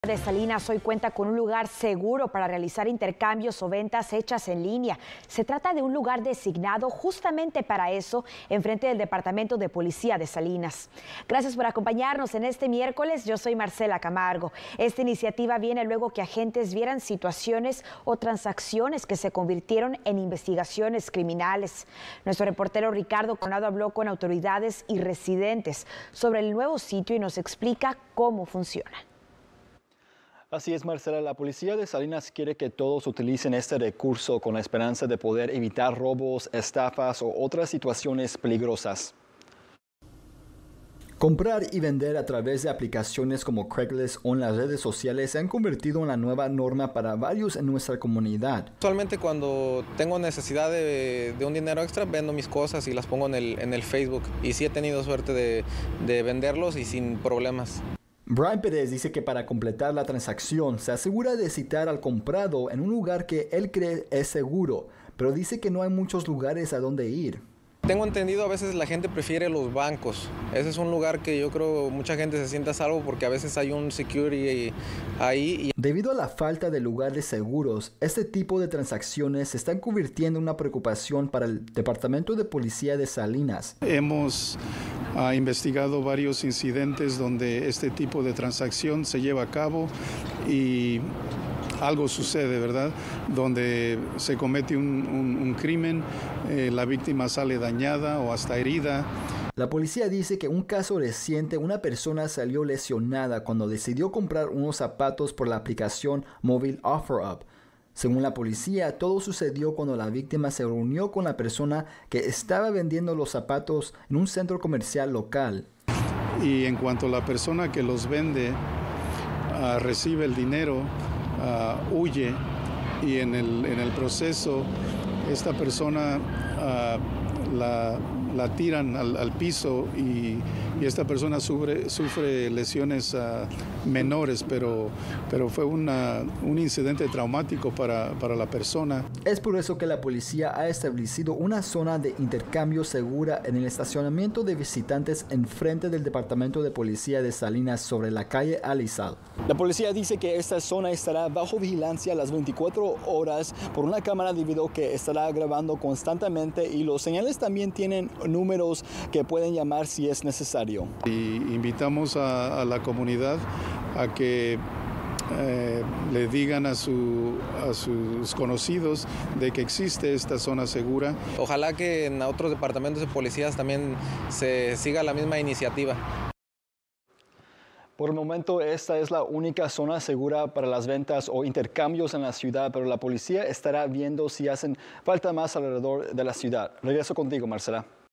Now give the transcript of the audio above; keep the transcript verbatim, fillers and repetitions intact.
de Salinas hoy cuenta con un lugar seguro para realizar intercambios o ventas hechas en línea. Se trata de un lugar designado justamente para eso, enfrente del Departamento de Policía de Salinas. Gracias por acompañarnos en este miércoles. Yo soy Marcela Camargo. Esta iniciativa viene luego que agentes vieran situaciones o transacciones que se convirtieron en investigaciones criminales. Nuestro reportero Ricardo Coronado habló con autoridades y residentes sobre el nuevo sitio y nos explica cómo funciona. Así es, Marcela. La policía de Salinas quiere que todos utilicen este recurso con la esperanza de poder evitar robos, estafas o otras situaciones peligrosas. Comprar y vender a través de aplicaciones como Craigslist o en las redes sociales se han convertido en la nueva norma para varios en nuestra comunidad. Actualmente cuando tengo necesidad de, de un dinero extra, vendo mis cosas y las pongo en el, en el Facebook. Y sí he tenido suerte de, de venderlos y sin problemas. Brian Pérez dice que para completar la transacción se asegura de citar al comprado en un lugar que él cree es seguro, pero dice que no hay muchos lugares a donde ir. Tengo entendido, a veces la gente prefiere los bancos. Ese es un lugar que yo creo mucha gente se sienta a salvo porque a veces hay un security ahí. Debido a la falta de lugares seguros, este tipo de transacciones se están convirtiendo en una preocupación para el Departamento de Policía de Salinas. Hemos uh, investigado varios incidentes donde este tipo de transacción se lleva a cabo y algo sucede, ¿verdad? Donde se comete un, un, un crimen, eh, la víctima sale dañada o hasta herida. La policía dice que en un caso reciente una persona salió lesionada cuando decidió comprar unos zapatos por la aplicación móvil OfferUp. Según la policía, todo sucedió cuando la víctima se reunió con la persona que estaba vendiendo los zapatos en un centro comercial local. Y en cuanto la persona que los vende uh, recibe el dinero, Uh, huye y en el, en el proceso esta persona uh, la, la tiran al, al piso y, y esta persona sufre, sufre lesiones uh, menores, pero, pero fue una, un incidente traumático para, para la persona. Es por eso que la policía ha establecido una zona de intercambio segura en el estacionamiento de visitantes enfrente del Departamento de Policía de Salinas sobre la calle Alizal. La policía dice que esta zona estará bajo vigilancia las veinticuatro horas por una cámara de video que estará grabando constantemente y los señales también tienen números que pueden llamar si es necesario. Y invitamos a, a la comunidad a que eh, le digan a, su, a sus conocidos de que existe esta zona segura. Ojalá que en otros departamentos de policías también se siga la misma iniciativa. Por el momento, esta es la única zona segura para las ventas o intercambios en la ciudad, pero la policía estará viendo si hacen falta más alrededor de la ciudad. Regreso contigo, Marcela.